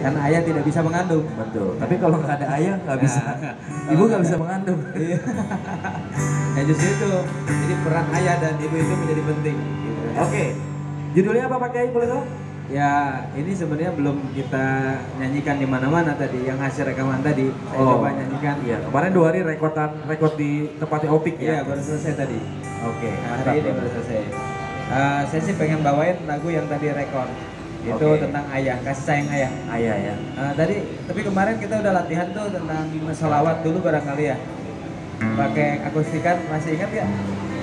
Karena ayah tidak bisa mengandung. Betul. Tapi kalau nggak ada ayah nggak bisa. Ibu nggak bisa mengandung. Iya. Ya justru itu. Jadi peran ayah dan ibu itu menjadi penting. Gitu. Oke. Judulnya apa Pak Kiai boleh tahu? Ya ini sebenarnya belum kita nyanyikan di mana-mana tadi. Yang hasil rekaman tadi saya coba nyanyikan. Iya. Kemarin 2 hari rekod di tempatnya Opik ya. Iya baru selesai tadi. Oke. Hari ini baru selesai. Saya sih pengen bawain lagu yang tadi rekor. Itu tentang ayah, kasih sayang ayah. Ayah ya. Tapi kemarin kita udah latihan tuh tentang selawat dulu barangkali ya. Pakai akustikan, masih ingat ya?